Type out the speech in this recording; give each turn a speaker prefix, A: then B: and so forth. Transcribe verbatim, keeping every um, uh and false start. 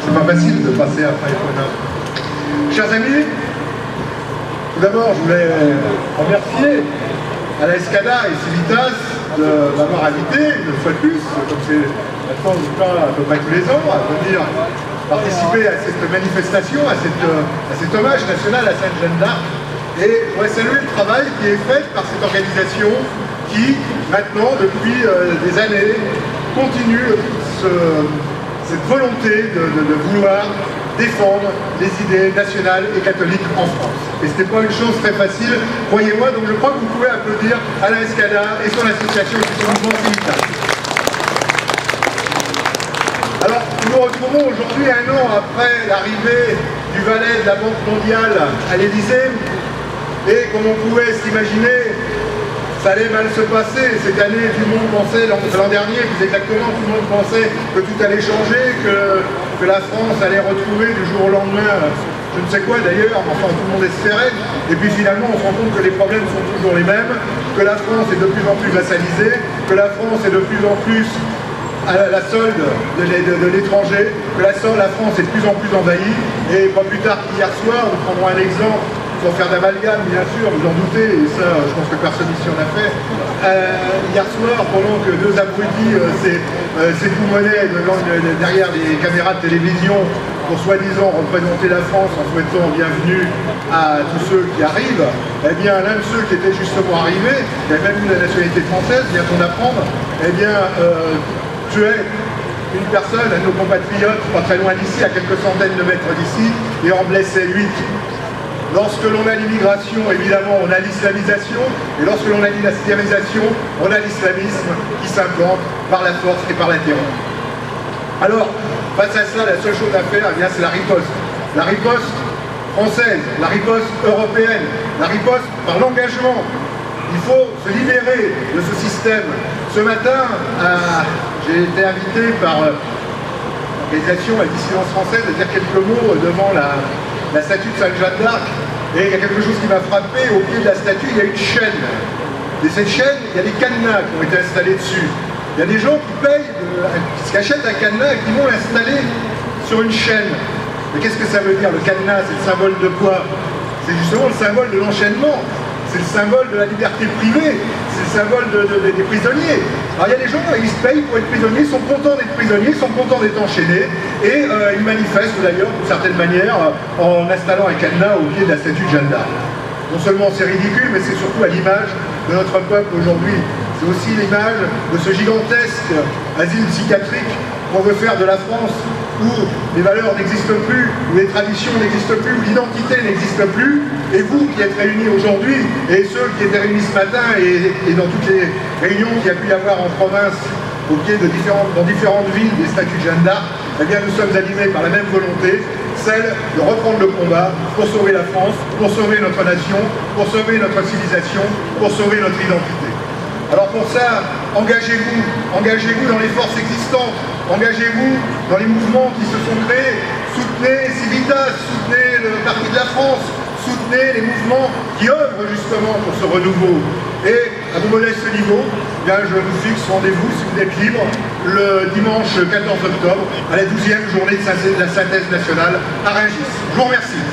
A: c'est pas facile de passer après Epona. Chers amis, tout d'abord, je voulais remercier à la Escada et Civitas de m'avoir invité, une fois de plus, comme c'est maintenant le cas à peu près tous les ans, à venir participer à cette manifestation, à, cette, à cet hommage national à Sainte Jeanne d'Arc. Et je voudrais saluer le travail qui est fait par cette organisation qui, maintenant, depuis euh, des années, continue ce, cette volonté de, de, de vouloir défendre les idées nationales et catholiques en France. Et ce n'est pas une chose très facile, croyez-moi, donc je crois que vous pouvez applaudir Alain Escada et son association qui sont mouvement Civitas. Alors, nous nous retrouvons aujourd'hui, un an après l'arrivée du valet de la Banque mondiale à l'Élysée, et comme on pouvait s'imaginer, ça allait mal se passer. Cette année, tout le monde pensait, l'an dernier, plus exactement, tout le monde pensait que tout allait changer, que, que la France allait retrouver du jour au lendemain, je ne sais quoi d'ailleurs, enfin tout le monde espérait. Et puis finalement, on se rend compte que les problèmes sont toujours les mêmes, que la France est de plus en plus vassalisée, que la France est de plus en plus à la solde de, de, de l'étranger, que la, la France est de plus en plus envahie. Et pas plus tard qu'hier soir, nous prendrons un exemple, sans faire d'amalgame, bien sûr, vous en doutez, et ça, je pense que personne ici en a fait. Euh, hier soir, pendant que deux abrutis euh, s'époumonaient euh, de, derrière les caméras de télévision pour soi-disant représenter la France en souhaitant bienvenue à tous ceux qui arrivent, eh bien, l'un de ceux qui était justement arrivé, qui avait même eu la nationalité française, vient-on d'apprendre, eh bien, euh, tuait une personne, un de nos compatriotes, pas très loin d'ici, à quelques centaines de mètres d'ici, et en blessait huit. Lorsque l'on a l'immigration, évidemment, on a l'islamisation, et lorsque l'on a l'islamisation, on a l'islamisme qui s'implante par la force et par la terreur. Alors, face à ça, la seule chose à faire, eh bien, c'est la riposte. La riposte française, la riposte européenne, la riposte par l'engagement. Il faut se libérer de ce système. Ce matin, euh, j'ai été invité par euh, l'organisation La Dissidence Française à dire quelques mots devant la... la statue de Sainte Jeanne d'Arc, et il y a quelque chose qui m'a frappé, au pied de la statue, il y a une chaîne. Et cette chaîne, il y a des cadenas qui ont été installés dessus. Il y a des gens qui payent, de, qui achètent un cadenas et qui vont l'installer sur une chaîne. Mais qu'est-ce que ça veut dire? Le cadenas, c'est le symbole de quoi? C'est justement le symbole de l'enchaînement. C'est le symbole de la liberté privée. C'est le symbole de, de, de, des prisonniers. Alors il y a des gens, ils se payent pour être prisonniers, ils sont contents d'être prisonniers, ils sont contents d'être enchaînés, et euh, ils manifestent d'ailleurs, d'une certaine manière, en installant un cadenas au pied de la statue de Jeanne d'Arc. Non seulement c'est ridicule, mais c'est surtout à l'image de notre peuple aujourd'hui. C'est aussi l'image de ce gigantesque asile psychiatrique qu'on veut faire de la France, où les valeurs n'existent plus, où les traditions n'existent plus, où l'identité n'existe plus. Et vous qui êtes réunis aujourd'hui, et ceux qui étaient réunis ce matin, et, et dans toutes les réunions qu'il y a pu y avoir en province, au pied de différentes, dans différentes villes des statues de Jeanne d'Arc, eh bien nous sommes animés par la même volonté, celle de reprendre le combat pour sauver la France, pour sauver notre nation, pour sauver notre civilisation, pour sauver notre identité. Alors pour ça, engagez-vous, engagez-vous dans les forces existantes, engagez-vous dans les mouvements qui se sont créés, soutenez Civitas, soutenez le Parti de la France, soutenez les mouvements qui œuvrent justement pour ce renouveau. Et à mon modeste niveau, bien, je vous fixe rendez-vous, si vous êtes libre, le dimanche quatorze octobre, à la douzième journée de la synthèse nationale à Rungis. Je vous remercie.